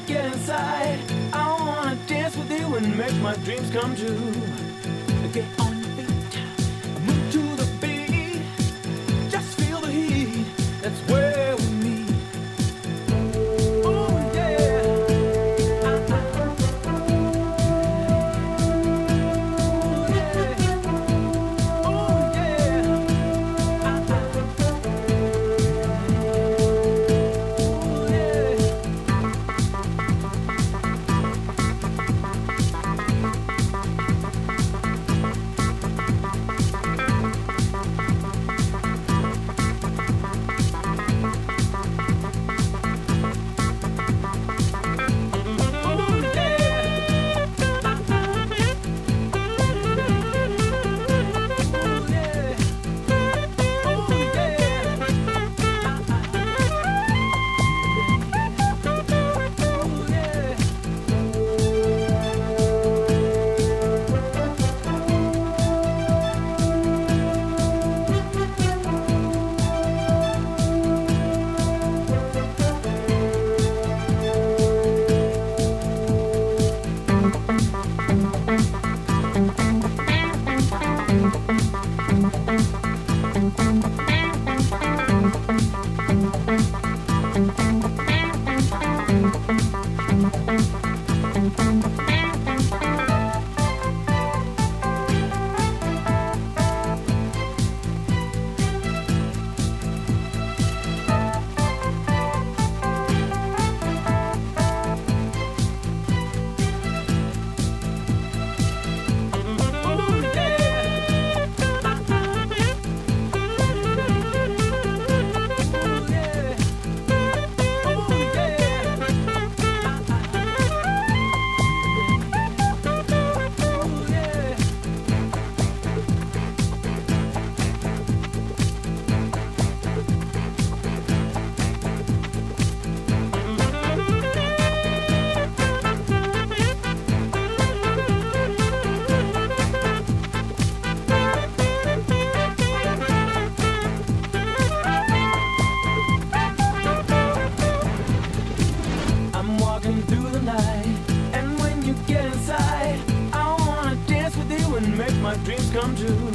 get inside, I wanna dance with you and make my dreams come true. Get on your feet, move to the beat, just feel the heat, that's where we meet. Oh yeah. Oh yeah. And when you get inside, I wanna dance with you and make my dreams come true.